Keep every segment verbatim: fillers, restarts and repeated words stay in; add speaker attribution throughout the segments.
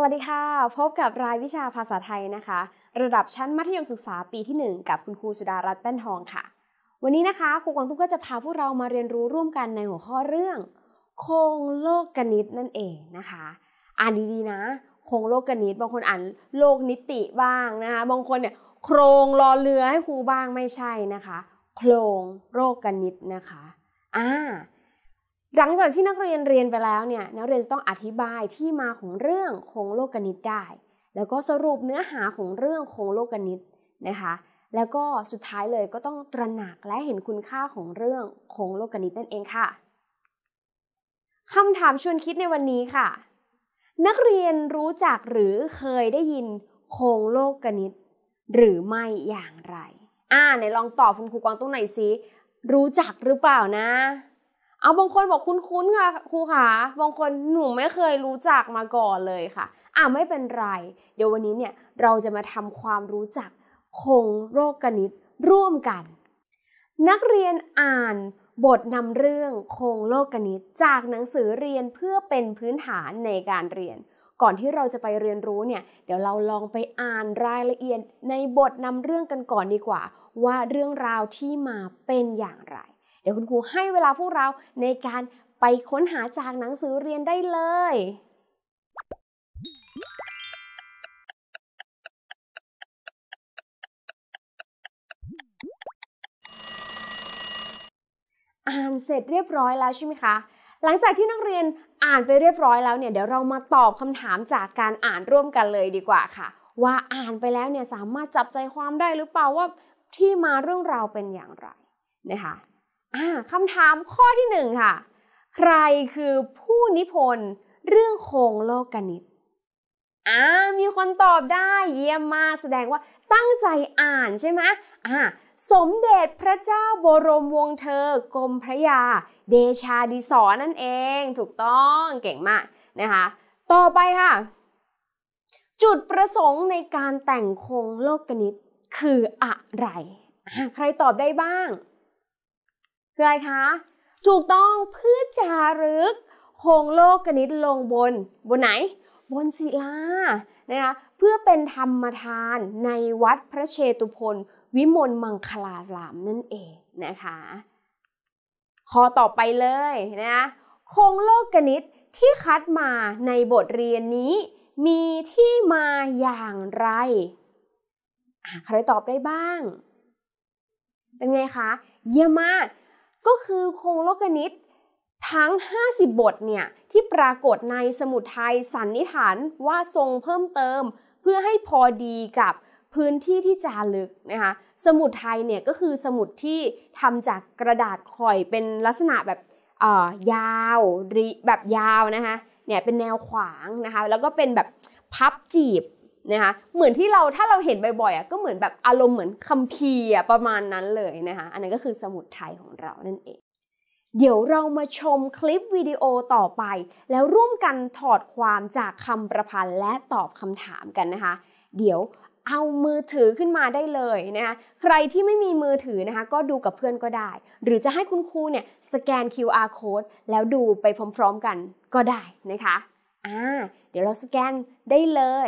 Speaker 1: วัสดีค่ะพบกับรายวิชาภาษาไทยนะคะระดับชั้นมัธยมศึกษาปีที่หนึ่งกับคุณครูสุดารัตน์แป้นทองค่ะวันนี้นะคะครูกวางตุ้งก็จะพาพวกเรามาเรียนรู้ร่วมกันในหัวข้อเรื่องโครงโลกนิตนั่นเองนะคะอ่านดีๆนะโครงโลกนิตบางคนอ่านโลกนิติบ้างนะคะบางคนเนี่ยโครงรอเรือให้ครูบ้างไม่ใช่นะคะโครงโลกนิตนะคะอ่าหลังจากที่นักเรียนเรียนไปแล้วเนี่ยนักเรียนจะต้องอธิบายที่มาของเรื่องโครงโลกนิตได้แล้วก็สรุปเนื้อหาของเรื่องโครงโลกนิตนะคะแล้วก็สุดท้ายเลยก็ต้องตระหนักและเห็นคุณค่าของเรื่องโครงโลกนิตนั่นเองค่ะคำถามชวนคิดในวันนี้ค่ะนักเรียนรู้จักหรือเคยได้ยินโครงโลกนิตหรือไม่อย่างไรอ่าไหนลองตอบคุณครูกวางตุ้งหน่อยสิรู้จักหรือเปล่านะเอาบางคนบอกคุ้นๆค่ะครูค่ะบางคนหนูไม่เคยรู้จักมาก่อนเลยค่ะอ่าไม่เป็นไรเดี๋ยววันนี้เนี่ยเราจะมาทำความรู้จักโครงโลกนิตร่วมกันนักเรียนอ่านบทนำเรื่องโครงโลกนิตจากหนังสือเรียนเพื่อเป็นพื้นฐานในการเรียนก่อนที่เราจะไปเรียนรู้เนี่ยเดี๋ยวเราลองไปอ่านรายละเอียดในบทนำเรื่องกันก่อนดีกว่าว่าเรื่องราวที่มาเป็นอย่างไรเดี๋ยวคุณครูให้เวลาพวกเราในการไปค้นหาจากหนังสือเรียนได้เลยอ่านเสร็จเรียบร้อยแล้วใช่ไหมคะหลังจากที่นักเรียนอ่านไปเรียบร้อยแล้วเนี่ยเดี๋ยวเรามาตอบคำถามจากการอ่านร่วมกันเลยดีกว่าค่ะว่าอ่านไปแล้วเนี่ยสามารถจับใจความได้หรือเปล่าว่าที่มาเรื่องราวเป็นอย่างไรนะคะอ่าคำถามข้อที่หนึ่งค่ะใครคือผู้นิพนธ์เรื่องโครงโลกนิตอ่ามีคนตอบได้เยี่ยมมากแสดงว่าตั้งใจอ่านใช่ไหมอ่าสมเด็จพระเจ้าบรมวงศ์เธอกรมพระยาเดชาดิศรนั่นเองถูกต้องเก่งมากนะคะต่อไปค่ะจุดประสงค์ในการแต่งโครงโลกนิตคืออะไรใครตอบได้บ้างคืออะไรคะถูกต้องเพื่อจารึกโครงโลกนิตลงบนบนไหนบนศิลานะคะเพื่อเป็นธรรมทานในวัดพระเชตุพนวิมลมังคลารามนั่นเองนะคะข้อต่อไปเลยนะโครงโลกนิตที่คัดมาในบทเรียนนี้มีที่มาอย่างไรใครตอบได้บ้างเป็นไงคะเยี่ยมมากก็คือโครงโลกนิตทั้งห้าสิบบทเนี่ยที่ปรากฏในสมุดไทยสันนิษฐานว่าทรงเพิ่มเติมเพื่อให้พอดีกับพื้นที่ที่จารึกนะคะสมุดไทยเนี่ยก็คือสมุดที่ทำจากกระดาษข่อยเป็นลักษณะแบบยาวแบบยาวนะคะเนี่ยเป็นแนวขวางนะคะแล้วก็เป็นแบบพับจีบนะคะเหมือนที่เราถ้าเราเห็นบ่อยๆอ่ะก็เหมือนแบบอารมณ์เหมือนคัมภีร์ประมาณนั้นเลยนะคะอันนั้นก็คือสมุดไทยของเรานั่นเองเดี๋ยวเรามาชมคลิปวิดีโอต่อไปแล้วร่วมกันถอดความจากคำประพันธ์และตอบคำถามกันนะคะเดี๋ยวเอามือถือขึ้นมาได้เลยนะคะใครที่ไม่มีมือถือนะคะก็ดูกับเพื่อนก็ได้หรือจะให้คุณครูเนี่ยสแกน คิว อาร์ code แล้วดูไปพร้อมๆกันก็ได้นะคะอ่าเดี๋ยวเราสแกนได้เลย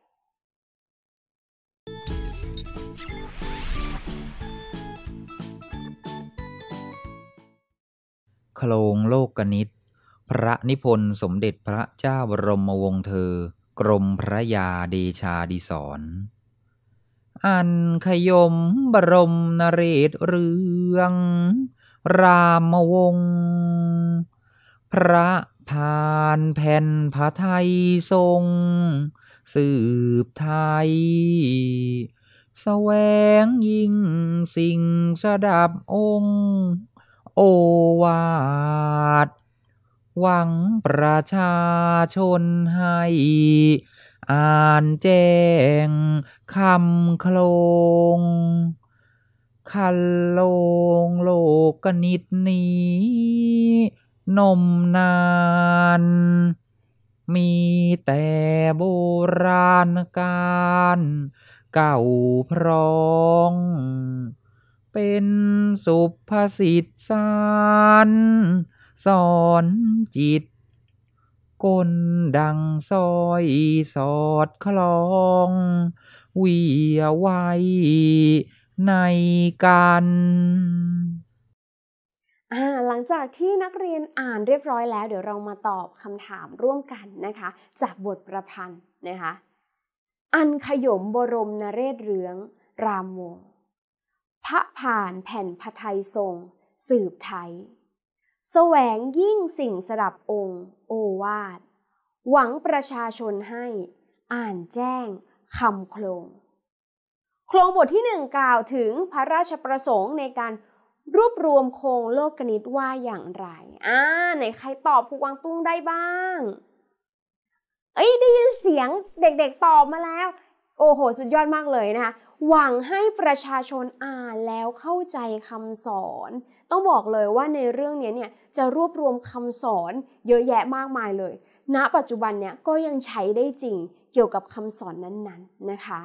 Speaker 2: โครงโลกนิตพระนิพนธ์สมเด็จพระเจ้าบรมวงศ์เธอกรมพระยาเดชาดิศรอันขยมบรมนเรศเรืองรามวงศ์พระพานแผ่นพระไทยทรงสืบไทยแสวงยิ่งสิ่งสดับองค์โอวาทหวังประชาชนให้อ่านแจ้งคำโคลงคันโลงโลกนิตนี้นมนานมีแต่โบราณการเก่าพร้องเป็นสุภาษิตสารสอนจิตกลดังสร้อยสอดคล้องเวียไว้ในกัน
Speaker 1: อ่าหลังจากที่นักเรียนอ่านเรียบร้อยแล้วเดี๋ยวเรามาตอบคำถามร่วมกันนะคะจากบทประพันธ์นะคะอันขยมบรมนเรศเรืองรามวงศ์พระผ่านแผ่นพระไทยทรงสืบไทยแสวงยิ่งสิ่งสดับองค์โอวาทหวังประชาชนให้อ่านแจ้งคำโครงโครงบทที่หนึ่งกล่าวถึงพระราชประสงค์ในการรวบรวมโครงโลกนิตว่าอย่างไรอ่าไหนใครตอบครูกวางตุ้งได้บ้างเอ้ยได้ยินเสียงเด็กๆตอบมาแล้วโอ้โหสุดยอดมากเลยนะคะหวังให้ประชาชนอ่านแล้วเข้าใจคำสอนต้องบอกเลยว่าในเรื่องนี้เนี่ยจะรวบรวมคำสอนเยอะแยะมากมายเลยณปัจจุบันเนี่ยก็ยังใช้ได้จริงเกี่ยวกับคำสอนนั้นๆนะคะ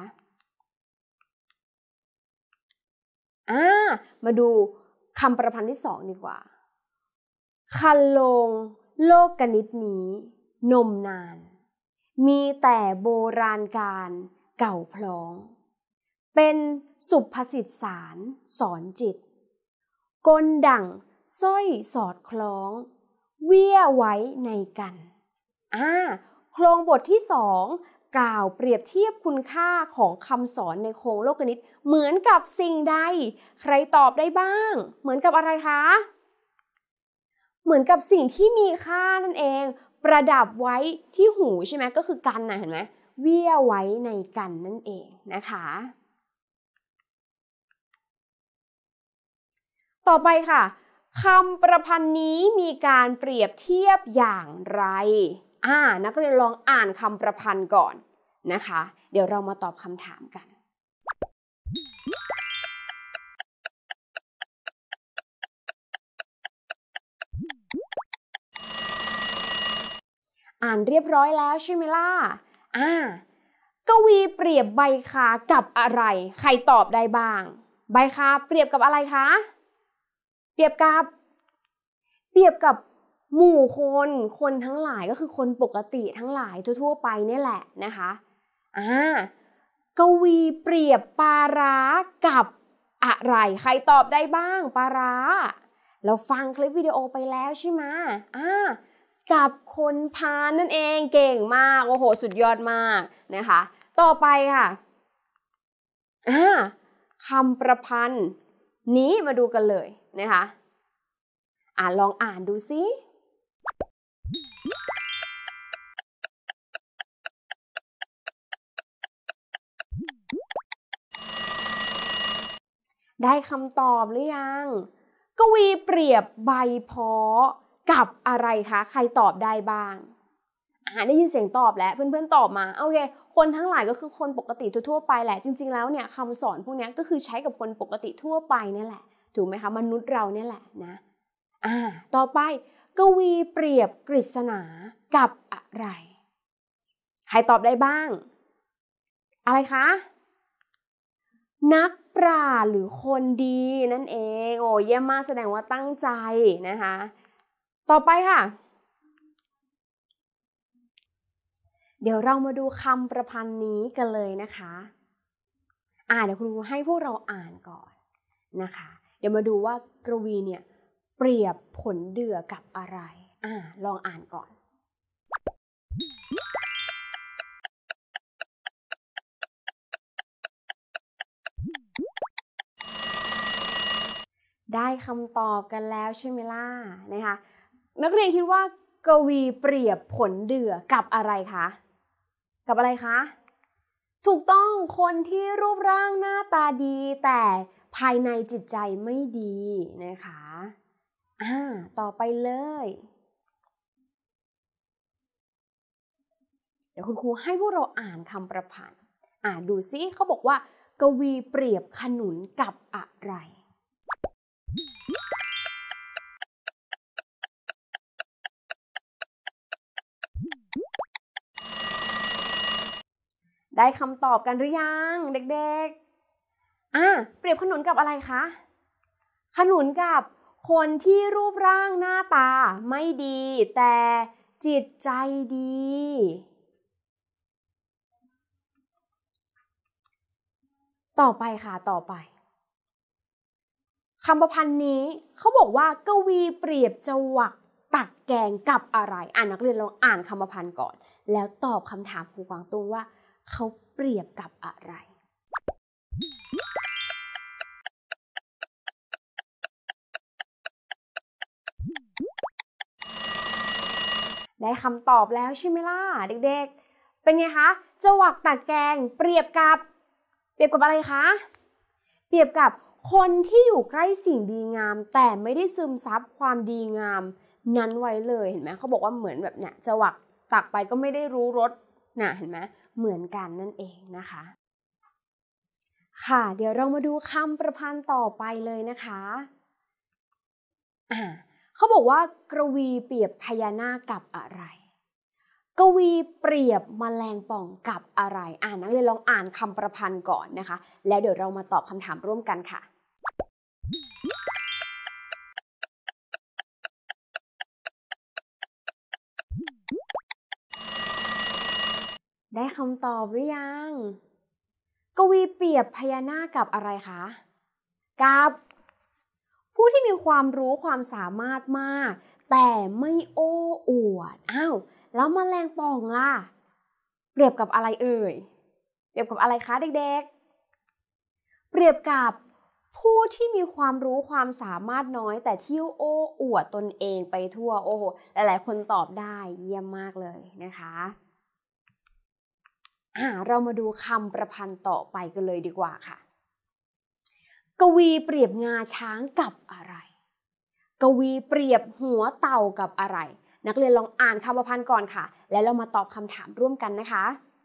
Speaker 1: อ่ามาดูคำประพันธ์ที่สองดีกว่าคันลงโลกกนิตนี้นมนานมีแต่โบราณการเก่าพล้องเป็นสุภสิทธิสารสอนจิตกลดั่งสร้อยสอดคล้องเวี่ยไว้ในกันอ่าโครงบทที่สองกล่าวเปรียบเทียบคุณค่าของคำสอนในโครงโลกนิตเหมือนกับสิ่งใดใครตอบได้บ้างเหมือนกับอะไรคะเหมือนกับสิ่งที่มีค่านั่นเองประดับไว้ที่หูใช่ไหมก็คือกันนะเห็นไหมเวี่ยไว้ในกันนั่นเองนะคะต่อไปค่ะคำประพันธ์นี้มีการเปรียบเทียบอย่างไรอ่านักเรียนลองอ่านคำประพันธ์ก่อนนะคะเดี๋ยวเรามาตอบคำถามกันอ่านเรียบร้อยแล้วใช่ไหมล่ะอ่ากวีเปรียบใบคากับอะไรใครตอบได้บ้างใบคาเปรียบกับอะไรคะเปรียบกับเปรียบกับหมู่คนคนทั้งหลายก็คือคนปกติทั้งหลายทั่วๆไปนี่แหละนะคะอ่ากวีเปรียบปลาร้ากับอะไรใครตอบได้บ้างปลาร้าเราฟังคลิปวิดีโอไปแล้วใช่ไหมอ่ากับคนพาลนั่นเองเก่งมากโอ้โหสุดยอดมากนะคะต่อไปค่ะอ่าคำประพันธ์นี้มาดูกันเลยนะคะอ่าลองอ่านดูซิได้คำตอบหรือยังกวีเปรียบใบเพาะกับอะไรคะใครตอบได้บ้างอ่าได้ยินเสียงตอบแล้วเพื่อนๆตอบมาโอเคคนทั้งหลายก็คือคนปกติทั่วๆไปแหละจริงๆแล้วเนี่ยคำสอนพวกนี้ก็คือใช้กับคนปกติทั่วไปนี่แหละถูกไหมคะมนุษย์เราเนี่ยแหละนะอ่าต่อไปกวีเปรียบกฤษณากับอะไรใครตอบได้บ้างอะไรคะนักปราชญ์หรือคนดีนั่นเองโอ้เยี่ยมมากแสดงว่าตั้งใจนะคะต่อไปค่ะเดี๋ยวเรามาดูคำประพันธ์นี้กันเลยนะคะอ่าเดี๋ยวครูให้พวกเราอ่านก่อนนะคะเดี๋ยวมาดูว่ากวีเนี่ยเปรียบผลเดือกับอะไรอ่าลองอ่านก่อนได้คำตอบกันแล้วใช่ไหมล่ะนะคะนักเรียนคิดว่ากวีเปรียบผลเดือกับอะไรคะกับอะไรคะถูกต้องคนที่รูปร่างหน้าตาดีแต่ภายในจิตใจไม่ดีนะคะอ่าต่อไปเลยเดี๋ยวคุณครูให้พวกเราอ่านคำประพันธ์อ่านดูซิเขาบอกว่ากวีเปรียบขนุนกับอะไรได้คำตอบกันหรือยังเด็กๆอ่าเปรียบขนุนกับอะไรคะขนุนกับคนที่รูปร่างหน้าตาไม่ดีแต่จิตใจดี ต่อไปค่ะต่อไปคำประพันธ์นี้เขาบอกว่ากวีเปรียบจวักตักแกงกับอะไรอ่านนักเรียนลองอ่านคำประพันธ์ก่อนแล้วตอบคำถามครูกวางตุ้งว่าเขาเปรียบกับอะไรได้คำตอบแล้วใช่ไหมล่ะเด็กๆเป็นไงคะจวักตักแกงเปรียบกับเปรียบกับอะไรคะเปรียบกับคนที่อยู่ใกล้สิ่งดีงามแต่ไม่ได้ซึมซับความดีงามนั้นไว้เลยเห็นไหมเขาบอกว่าเหมือนแบบเนี่ยจวักตักไปก็ไม่ได้รู้รสน่ะเห็นไหมเหมือนกันนั่นเองนะคะค่ะเดี๋ยวเรามาดูคำประพันธ์ต่อไปเลยนะคะอ่าเขาบอกว่ากวีเปรียบพญานาคกับอะไรกวีเปรียบแมลงป่องกับอะไรอ่านนักเรียนลองอ่านคำประพันธ์ก่อนนะคะแล้วเดี๋ยวเรามาตอบคำถามร่วมกันค่ะได้คำตอบหรือยังกวีเปรียบพญานาคกับอะไรคะกับผู้ที่มีความรู้ความสามารถมากแต่ไม่โอ้อวดอ้าวแล้วแมลงป่องล่ะเปรียบกับอะไรเอ่ยเปรียบกับอะไรคะเด็กๆเปรียบกับผู้ที่มีความรู้ความสามารถน้อยแต่ที่โอ้อวดตนเองไปทั่วโอ้โหหลายๆคนตอบได้เยี่ยมมากเลยนะคะอ่าเรามาดูคำประพันธ์ต่อไปกันเลยดีกว่าค่ะกวีเปรียบงาช้างกับอะไรกวีเปรียบหัวเต่ากับอะไรนักเรียนลองอ่านคำประพันธ์ก่อนค่ะแล้วเรามาตอบคำถามร่วมกันนะคะ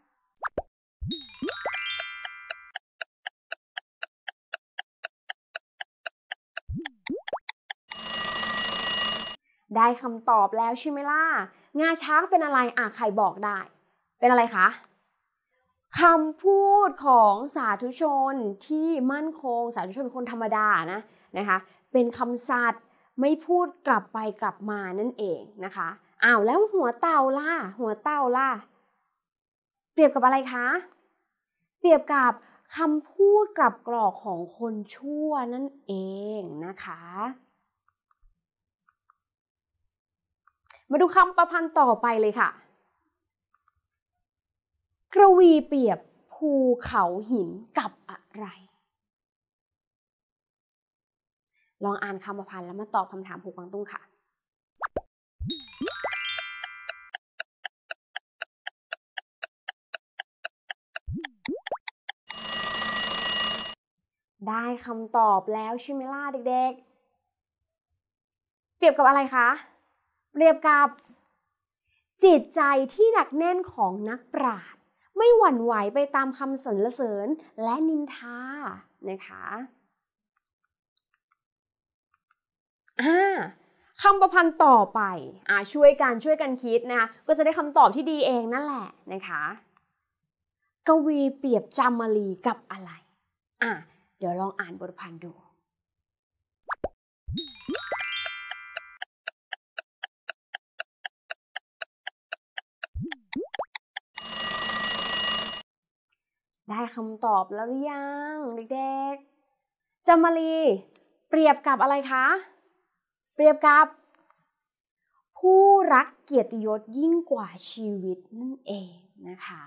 Speaker 1: ได้คำตอบแล้วใช่ไหมล่ะงาช้างเป็นอะไรอ่ะใครบอกได้เป็นอะไรคะคำพูดของสาธุชนที่มั่นคงสาธุชนคนธรรมดานะนะคะเป็นคำสัตย์ไม่พูดกลับไปกลับมานั่นเองนะคะอ้าวแล้วหัวเต่าล่ะหัวเต่าล่ะเปรียบกับอะไรคะเปรียบกับคำพูดกลับกรอกของคนชั่วนั่นเองนะคะมาดูคำประพันธ์ต่อไปเลยค่ะกวีเปรียบภูเขาหินกับอะไรลองอ่านคำประพันธ์แล้วมาตอบคำถามครูกวางตุ้งค่ะได้คำตอบแล้วใช่ไหมล่ะเด็กๆเปรียบกับอะไรคะเปรียบกับจิตใจที่หนักแน่นของนักปราชญ์ไม่หวั่นไหวไปตามคำสรรเสริญและนินทานะคะอ่าคำประพันธ์ต่อไปอ่าช่วยกันช่วยกันคิดนะคะก็จะได้คำตอบที่ดีเองนั่นแหละนะคะกวีเปรียบจามรีกับอะไรอ่ะเดี๋ยวลองอ่านบทพันธ์ดูได้คำตอบแล้วหรือยังเด็กๆจามรีเปรียบกับอะไรคะเปรียบกับผู้รักเกียรติยศยิ่งกว่าชีวิตนั่นเองนะคะ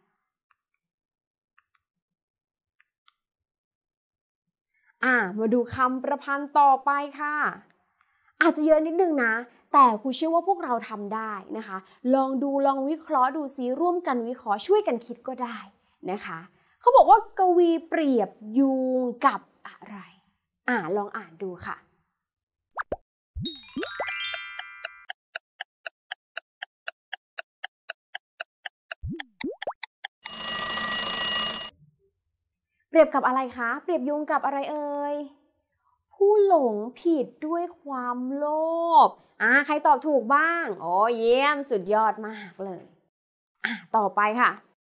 Speaker 1: อ่ะมาดูคำประพันธ์ต่อไปค่ะอาจจะเยอะนิดนึงนะแต่ครูเชื่อว่าพวกเราทำได้นะคะลองดูลองวิเคราะห์ดูซิร่วมกันวิเคราะห์ช่วยกันคิดก็ได้นะคะเขาบอกว่ากวีเปรียบยุงกับอะไรอ่าลองอ่านดูค่ะเปรียบกับอะไรคะเปรียบยุงกับอะไรเอ่ยผู้หลงผิดด้วยความโลภอ่าใครตอบถูกบ้างโอ้เยี่ยมสุดยอดมากเลยอ่ะต่อไปค่ะ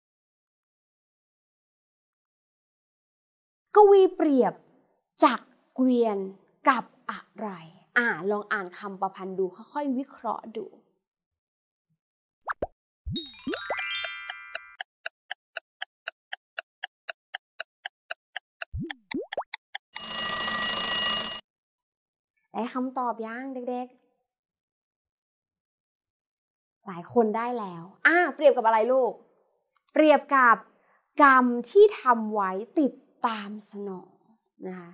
Speaker 1: กวีเปรียบจักรเกวียนกับอะไรอ่าลองอ่านคำประพันธ์ดูค่อยๆวิเคราะห์ดูได้คำตอบยังเด็กๆหลายคนได้แล้วอ่าเปรียบกับอะไรลูกเปรียบกับกรรมที่ทำไว้ติดตามสนองนะคะ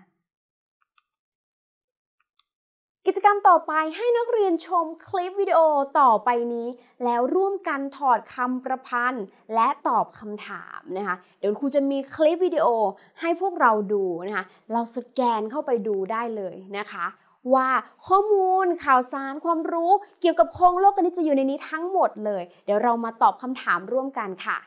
Speaker 1: กิจกรรมต่อไปให้นักเรียนชมคลิปวิดีโอต่อไปนี้แล้วร่วมกันถอดคำประพันธ์และตอบคำถามนะคะเดี๋ยวครูจะมีคลิปวิดีโอให้พวกเราดูนะคะเราสแกนเข้าไปดูได้เลยนะคะว่าข้อมูลข่าวสารความรู้เกี่ยวกับโครงโลกคณิตจะอยู่ในนี้ทั้งหมดเลยเดี๋ยวเรามาตอบคำถามร่วมกันค่ะ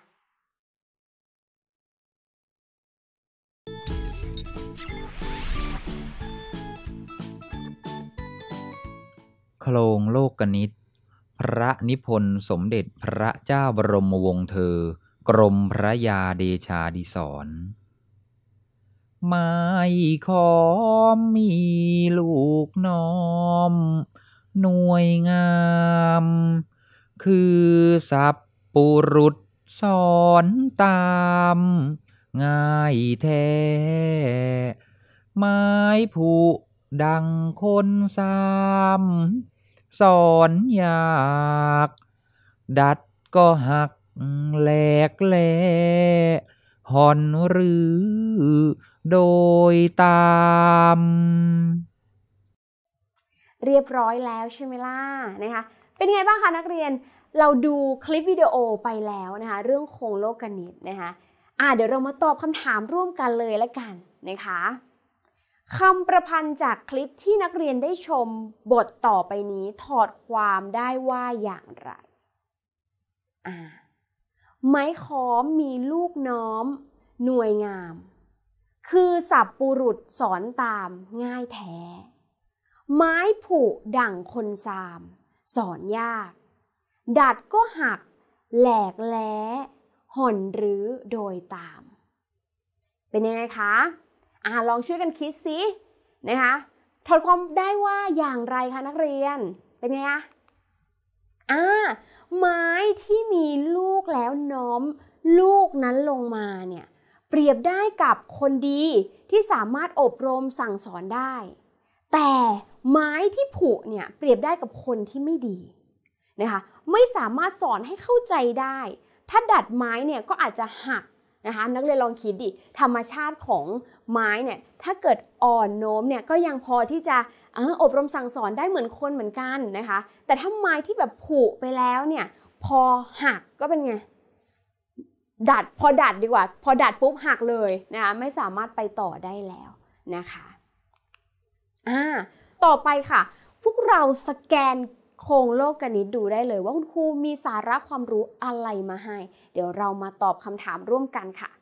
Speaker 2: โครงโลกกนิษฐ์พระนิพนธ์สมเด็จพระเจ้าบรมวงศ์เธอ กรมพระยาเดชาดิศรไม้ขอมมีลูกน้อมหน่วยงามคือสัพปุรุษสอนตามง่ายแท้ไม้ผุดังคนสามสอนยากดัดก็หักแหลกแหลห่อนหรือโดยตาม
Speaker 1: เรียบร้อยแล้วใช่ไหมล่ะนะคะเป็นไงบ้างคะนักเรียนเราดูคลิปวิดีโอไปแล้วนะคะเรื่องโครงโลกคณิตนะคะอ่ะเดี๋ยวเรามาตอบคำถามร่วมกันเลยละกันนะคะคำประพันธ์จากคลิปที่นักเรียนได้ชมบทต่อไปนี้ถอดความได้ว่าอย่างไรอ่าไม้ค้อมมีลูกน้อมหน่วยงามคือสัพปุรุษสอนตามง่ายแท้ไม้ผุดั่งคนซามสอนยากดัดก็หักแหลกแล้ห่อนหรือโดยตามเป็นยังไงคะอ่าลองช่วยกันคิดสินะคะถอดความได้ว่าอย่างไรคะนักเรียนเป็นไงอะอ่าไม้ที่มีลูกแล้วน้อมลูกนั้นลงมาเนี่ยเปรียบได้กับคนดีที่สามารถอบรมสั่งสอนได้แต่ไม้ที่ผุเนี่ยเปรียบได้กับคนที่ไม่ดีนะคะไม่สามารถสอนให้เข้าใจได้ถ้าดัดไม้เนี่ยก็อาจจะหักนะคะนักเรียนลองคิดดิธรรมชาติของไม้เนี่ยถ้าเกิดอ่อนโน้มเนี่ยก็ยังพอที่จะเอออบรมสั่งสอนได้เหมือนคนเหมือนกันนะคะแต่ถ้าไม้ที่แบบผุไปแล้วเนี่ยพอหักก็เป็นไงดัดพอดัดดีกว่าพอดัดปุ๊บหักเลยนะคะไม่สามารถไปต่อได้แล้วนะคะอ่าต่อไปค่ะพวกเราสแกนโครงโลกคณิตดูได้เลยว่าคุณครูมีสาระความรู้อะไรมาให้เดี๋ยวเรามาตอบคำถามร่วมกันค่ะ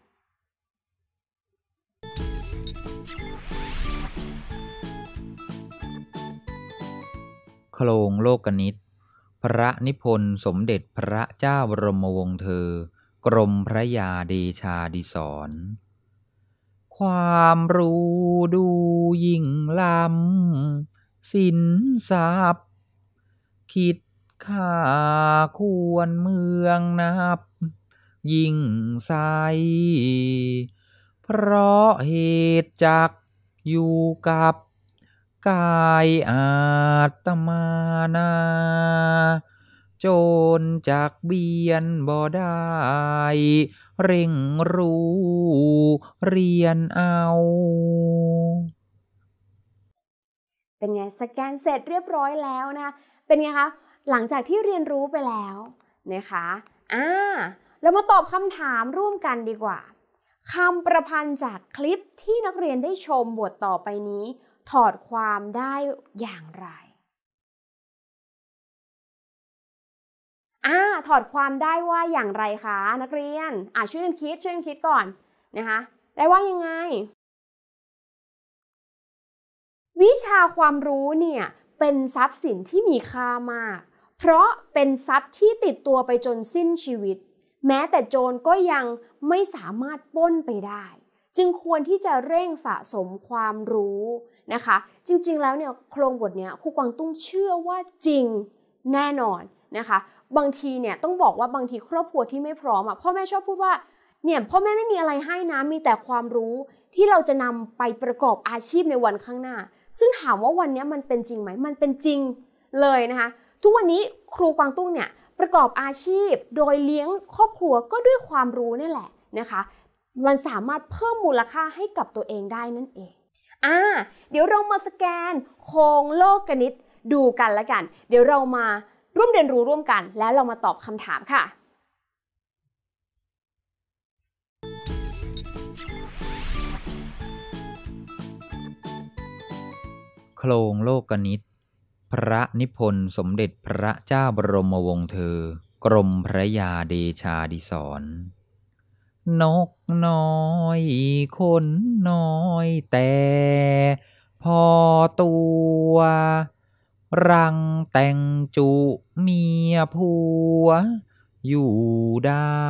Speaker 2: โครงโลกนิษฐ์พระนิพนธ์สมเด็จพระเจ้าบรมวงศ์เธอ กรมพระยาเดชาดิศรความรู้ดูยิ่งล้ำสินทรัพย์คิดค่าควรเมืองนับยิ่งใสเพราะเหตุจักอยู่กับกายอาตมานาโจรจากเบียนบ่ได้เร่งรู้เรียนเอา
Speaker 1: เป็นไงสแกนเสร็จเรียบร้อยแล้วนะคะเป็นไงคะหลังจากที่เรียนรู้ไปแล้วนะคะอ่าเรามาตอบคำถามร่วมกันดีกว่าคำประพันธ์จากคลิปที่นักเรียนได้ชมบทต่อไปนี้ถอดความได้อย่างไรอ่าถอดความได้ว่าอย่างไรคะนักเรียนอ่าช่วยกันคิดช่วยกันคิดก่อนนะคะได้ว่ายังไงวิชาความรู้เนี่ยเป็นทรัพย์สินที่มีค่ามากเพราะเป็นทรัพย์ที่ติดตัวไปจนสิ้นชีวิตแม้แต่โจรก็ยังไม่สามารถปล้นไปได้จึงควรที่จะเร่งสะสมความรู้นะคะจริงๆแล้วเนี่ยโครงบทเนี้ยครูกวางตุ้งเชื่อว่าจริงแน่นอนนะคะบางทีเนี่ยต้องบอกว่าบางทีครอบครัวที่ไม่พร้อมอ่ะพ่อแม่ชอบพูดว่าเนี่ยพ่อแม่ไม่มีอะไรให้นะมีแต่ความรู้ที่เราจะนำไปประกอบอาชีพในวันข้างหน้าซึ่งถามว่าวันนี้มันเป็นจริงไหมมันเป็นจริงเลยนะคะทุกวันนี้ครูกวางตุ้งเนี่ยประกอบอาชีพโดยเลี้ยงครอบครัวก็ด้วยความรู้นี่แหละนะคะมันสามารถเพิ่มมูลค่าให้กับตัวเองได้นั่นเองอ่าเดี๋ยวเรามาสแกนโครงโลกนิตดูกันละกันเดี๋ยวเรามาร่วมเรียนรู้ร่วมกันแล้วเรามาตอบคำถามค่ะ
Speaker 2: โครงโลกนิตพระนิพนธ์สมเด็จพระเจ้าบรมวงศ์เธอกรมพระยาเดชาดิศรนกน้อยคนน้อยแต่พอตัวรังแต่งจุเมียผัวอยู่ได้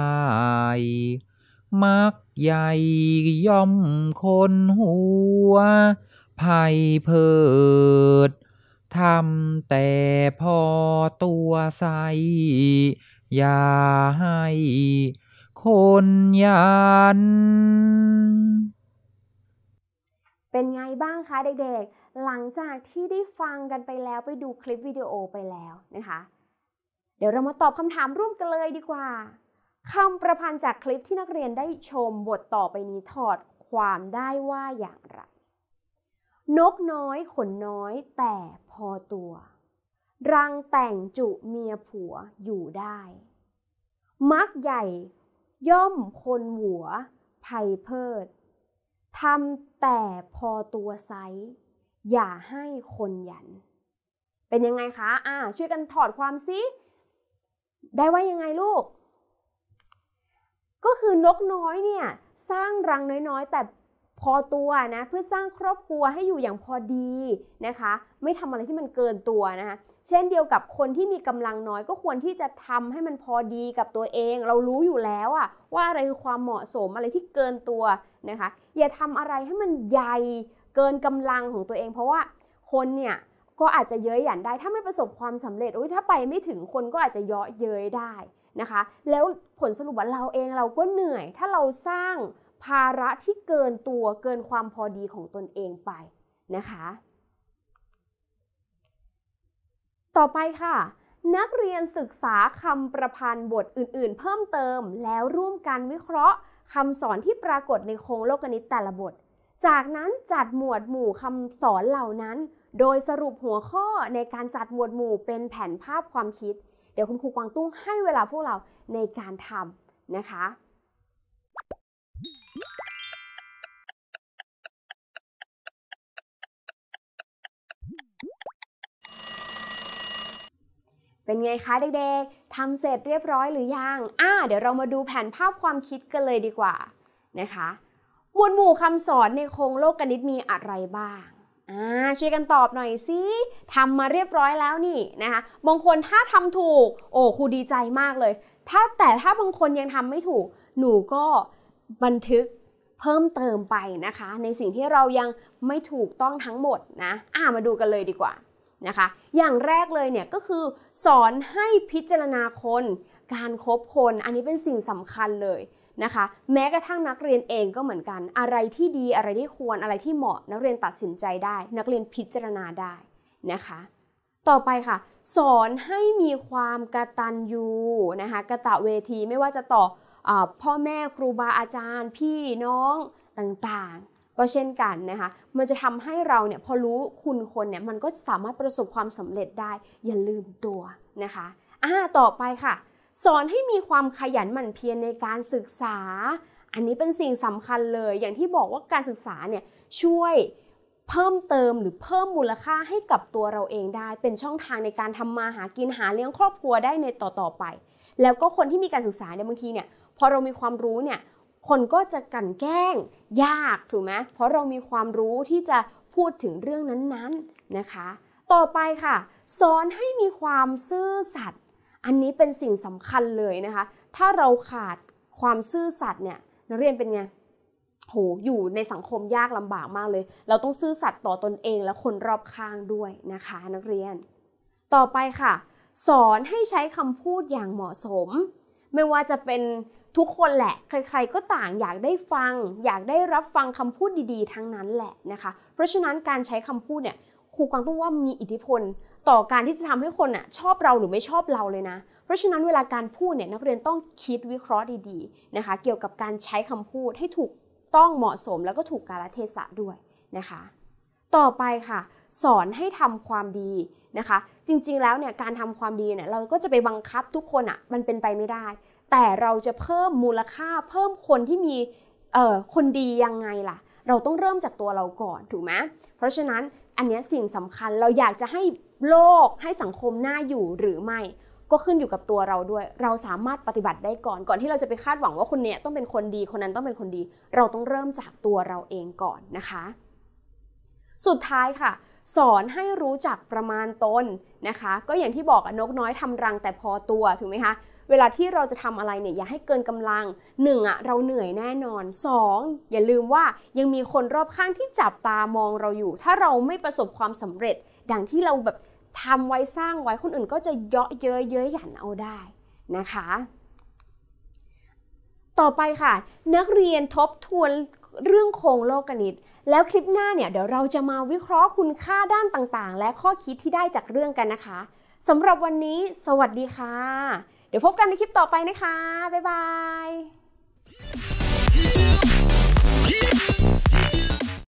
Speaker 2: มักใหญ่ย่อมคนหัวไผ่เพิดทำแต่พอตัวใสอย่าให้คนยัน
Speaker 1: เป็นไงบ้างคะเด็กๆหลังจากที่ได้ฟังกันไปแล้วไปดูคลิปวิดีโอไปแล้วนะคะเดี๋ยวเรามาตอบคำถามร่วมกันเลยดีกว่าคำประพันธ์จากคลิปที่นักเรียนได้ชมบทต่อไปนี้ถอดความได้ว่าอย่างไรนกน้อยขนน้อยแต่พอตัวรังแต่งจุเมียผัวอยู่ได้มักใหญ่ย่อมคนหัวไผ่เพิดทำแต่พอตัวไซอย่าให้คนยันเป็นยังไงคะอ่าช่วยกันถอดความซิได้ว่ายังไงลูกก็คือนกน้อยเนี่ยสร้างรังน้อยๆแต่พอตัวนะเพื่อสร้างครอบครัวให้อยู่อย่างพอดีนะคะไม่ทำอะไรที่มันเกินตัวนะคะเช่นเดียวกับคนที่มีกำลังน้อยก็ควรที่จะทำให้มันพอดีกับตัวเองเรารู้อยู่แล้วอะว่าอะไรคือความเหมาะสมอะไรที่เกินตัวนะคะอย่าทำอะไรให้มันใหญ่เกินกำลังของตัวเองเพราะว่าคนเนี่ยก็อาจจะเย้ยหยันได้ถ้าไม่ประสบความสำเร็จอุ๊ยถ้าไปไม่ถึงคนก็อาจจะเยาะเย้ยได้นะคะแล้วผลสรุปว่าเราเองเราก็เหนื่อยถ้าเราสร้างภาระที่เกินตัวเกินความพอดีของตนเองไปนะคะต่อไปค่ะนักเรียนศึกษาคำประพันธ์บทอื่นๆเพิ่มเติมแล้วร่วมกันวิเคราะห์คำสอนที่ปรากฏในโครงโลกนิตแต่ละบทจากนั้นจัดหมวดหมู่คำสอนเหล่านั้นโดยสรุปหัวข้อในการจัดหมวดหมู่เป็นแผนภาพความคิดเดี๋ยวคุณครูกวางตุ้งให้เวลาพวกเราในการทำนะคะเป็นไงคะเด็กๆทำเสร็จเรียบร้อยหรือยังอ่าเดี๋ยวเรามาดูแผนภาพความคิดกันเลยดีกว่านะคะหมวดหมู่คำสอนในโครงโลกนิตมีอะไรบ้างอ่าช่วยกันตอบหน่อยสิทำมาเรียบร้อยแล้วนี่นะคะบางคนถ้าทำถูกโอ้ครูดีใจมากเลยถ้าแต่ถ้าบางคนยังทำไม่ถูกหนูก็บันทึกเพิ่มเติมไปนะคะในสิ่งที่เรายังไม่ถูกต้องทั้งหมดนะอ่ามาดูกันเลยดีกว่านะคะอย่างแรกเลยเนี่ยก็คือสอนให้พิจารณาคนการคบคนอันนี้เป็นสิ่งสำคัญเลยนะคะแม้กระทั่งนักเรียนเองก็เหมือนกันอะไรที่ดีอะไรที่ควรอะไรที่เหมาะนักเรียนตัดสินใจได้นักเรียนพิจารณาได้นะคะต่อไปค่ะสอนให้มีความกตัญญูนะคะกตเวทีไม่ว่าจะต่ออ่าพ่อแม่ครูบาอาจารย์พี่น้องต่างๆก็เช่นกันนะคะมันจะทำให้เราเนี่ยพอรู้คุณคนเนี่ยมันก็สามารถประสบความสำเร็จได้อย่าลืมตัวนะคะอ่าต่อไปค่ะสอนให้มีความขยันหมั่นเพียรในการศึกษาอันนี้เป็นสิ่งสำคัญเลยอย่างที่บอกว่าการศึกษาเนี่ยช่วยเพิ่มเติมหรือเพิ่มมูลค่าให้กับตัวเราเองได้เป็นช่องทางในการทำมาหากินหาเลี้ยงครอบครัวได้ในต่อๆไปแล้วก็คนที่มีการศึกษาเนี่ยบางทีเนี่ยพอเรามีความรู้เนี่ยคนก็จะกลั่นแกล้งยากถูกไหมเพราะเรามีความรู้ที่จะพูดถึงเรื่องนั้นๆนะคะต่อไปค่ะสอนให้มีความซื่อสัตย์อันนี้เป็นสิ่งสำคัญเลยนะคะถ้าเราขาดความซื่อสัตย์เนี่ยนักเรียนเป็นไงโหอยู่ในสังคมยากลำบากมากเลยเราต้องซื่อสัตย์ต่อตนเองและคนรอบข้างด้วยนะคะนักเรียนต่อไปค่ะสอนให้ใช้คำพูดอย่างเหมาะสมไม่ว่าจะเป็นทุกคนแหละใครๆก็ต่างอยากได้ฟังอยากได้รับฟังคำพูดดีๆทั้งนั้นแหละนะคะเพราะฉะนั้นการใช้คำพูดเนี่ยครูกวางตุ้งว่ามีอิทธิพลต่อการที่จะทำให้คนน่ะชอบเราหรือไม่ชอบเราเลยนะเพราะฉะนั้นเวลาการพูดเนี่ยนักเรียนต้องคิดวิเคราะห์ดีๆนะคะเกี่ยวกับการใช้คำพูดให้ถูกต้องเหมาะสมแล้วก็ถูกกาลเทศะด้วยนะคะต่อไปค่ะสอนให้ทำความดีนะคะจริงๆแล้วเนี่ยการทำความดีเนี่ยเราก็จะไปบังคับทุกคนอ่ะมันเป็นไปไม่ได้แต่เราจะเพิ่มมูลค่าเพิ่มคนที่มีเอ่อคนดียังไงล่ะเราต้องเริ่มจากตัวเราก่อนถูกไหมเพราะฉะนั้นอันนี้สิ่งสำคัญเราอยากจะให้โลกให้สังคมน่าอยู่หรือไม่ก็ขึ้นอยู่กับตัวเราด้วยเราสามารถปฏิบัติได้ก่อนก่อนที่เราจะไปคาดหวังว่าคนเนี้ยต้องเป็นคนดีคนนั้นต้องเป็นคนดีเราต้องเริ่มจากตัวเราเองก่อนนะคะสุดท้ายค่ะสอนให้รู้จักประมาณตนนะคะก็อย่างที่บอกนกน้อยทำรังแต่พอตัวถูกไหมคะเวลาที่เราจะทำอะไรเนี่ยอย่าให้เกินกำลังหนึ่งอ่ะเราเหนื่อยแน่นอนสองอย่าลืมว่ายังมีคนรอบข้างที่จับตามองเราอยู่ถ้าเราไม่ประสบความสำเร็จดังที่เราแบบทำไว้สร้างไว้คนอื่นก็จะเยาะเย้ยเย้ยหยันเอาได้นะคะต่อไปค่ะนักเรียนทบทวนเรื่องโครงโลกนิตแล้วคลิปหน้าเนี่ยเดี๋ยวเราจะมาวิเคราะห์คุณค่าด้านต่างๆและข้อคิดที่ได้จากเรื่องกันนะคะสำหรับวันนี้สวัสดีค่ะเดี๋ยวพบกันในคลิปต่อไปนะคะบ๊ายบาย